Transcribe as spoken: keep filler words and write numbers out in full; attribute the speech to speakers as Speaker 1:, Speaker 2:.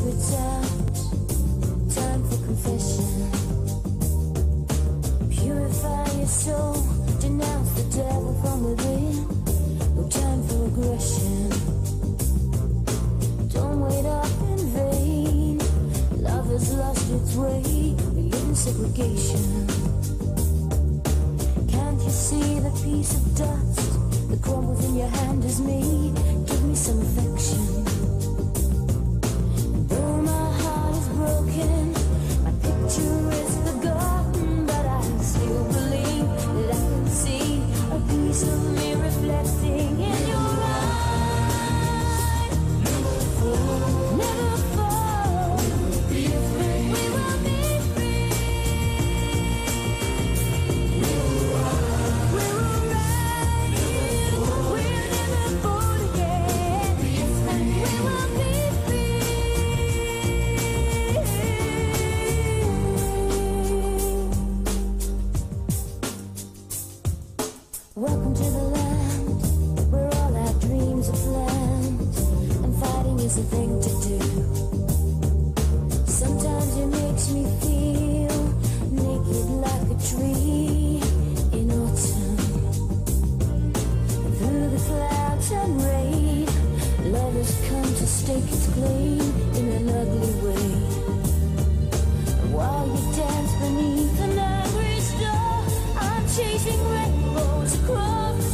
Speaker 1: spits out, time for confession. Purify your soul, denounce the devil from within. No time for aggression. Don't wait up in vain. Love has lost its way. We live in segregation. Can't you see the piece of dust that crumbles in your hand is me? Give me some affection. Though my heart is broken, my picture is forgotten, but I still believe that I can see a piece of me reflecting in your eyes. Never fall, never fall. Be afraid. We will be free. We will rise. We will rise. We'll never fall again. Be afraid. We will be free. Welcome to the land where all our dreams are planned, and fighting is the thing to do. Sometimes it makes me feel naked like a tree in autumn. And through the clouds and rain, love has come to stake its claim in an ugly way. And while you dance beneath an angry star, I'm chasing rainbows across